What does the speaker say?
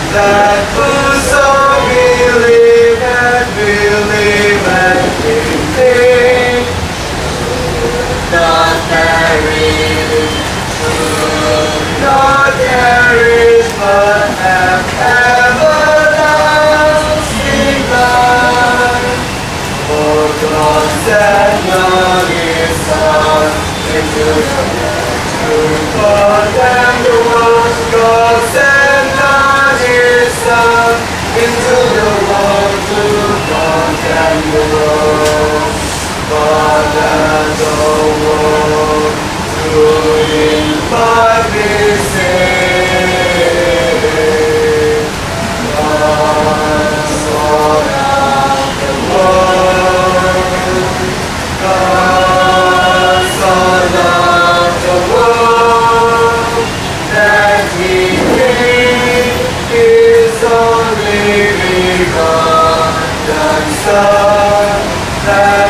that whoso believeth, believeth in me, not perish, not perish, but have everlasting life. For God sent not His Son into the world to condemn the world. God sent not His Son into the world to condemn the world, but that the world through Him might be saved. God so loved the world, God so loved the world, that He gave His only begotten Son, that